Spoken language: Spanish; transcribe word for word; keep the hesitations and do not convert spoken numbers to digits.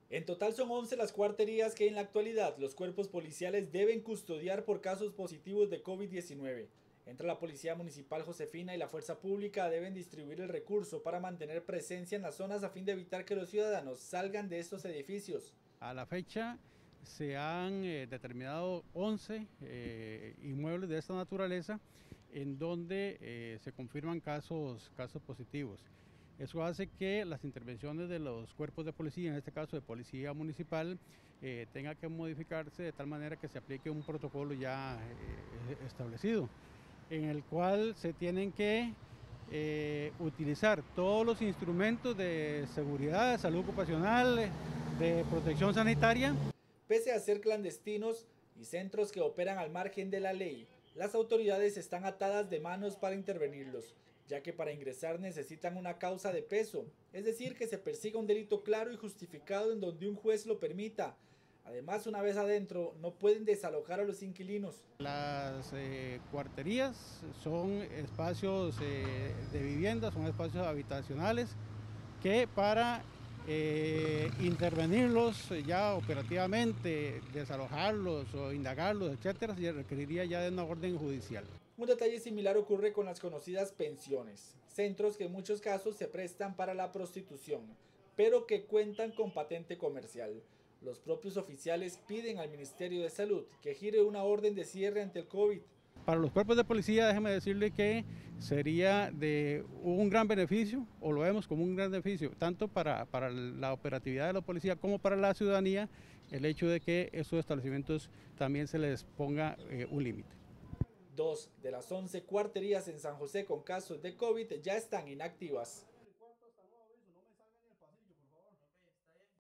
En total son once las cuarterías que en la actualidad los cuerpos policiales deben custodiar por casos positivos de COVID diecinueve. Entre la Policía Municipal Josefina y la Fuerza Pública deben distribuir el recurso para mantener presencia en las zonas a fin de evitar que los ciudadanos salgan de estos edificios. A la fecha se han eh, determinado once eh, inmuebles de esta naturaleza en donde eh, se confirman casos, casos positivos. Eso hace que las intervenciones de los cuerpos de policía, en este caso de policía municipal, eh, tenga que modificarse de tal manera que se aplique un protocolo ya eh, establecido, en el cual se tienen que eh, utilizar todos los instrumentos de seguridad, de salud ocupacional, de protección sanitaria. Pese a ser clandestinos y centros que operan al margen de la ley, las autoridades están atadas de manos para intervenirlos, ya que para ingresar necesitan una causa de peso, es decir, que se persiga un delito claro y justificado en donde un juez lo permita. Además, una vez adentro, no pueden desalojar a los inquilinos. Las eh, cuarterías son espacios eh, de vivienda, son espacios habitacionales que para eh, intervenirlos ya operativamente, desalojarlos o indagarlos, etcétera, se requeriría ya de una orden judicial. Un detalle similar ocurre con las conocidas pensiones, centros que en muchos casos se prestan para la prostitución, pero que cuentan con patente comercial. Los propios oficiales piden al Ministerio de Salud que gire una orden de cierre ante el COVID. Para los cuerpos de policía, déjeme decirle que sería de un gran beneficio, o lo vemos como un gran beneficio, tanto para, para la operatividad de la policía como para la ciudadanía, el hecho de que estos establecimientos también se les ponga eh, un límite. Dos de las once cuarterías en San José con casos de COVID ya están inactivas.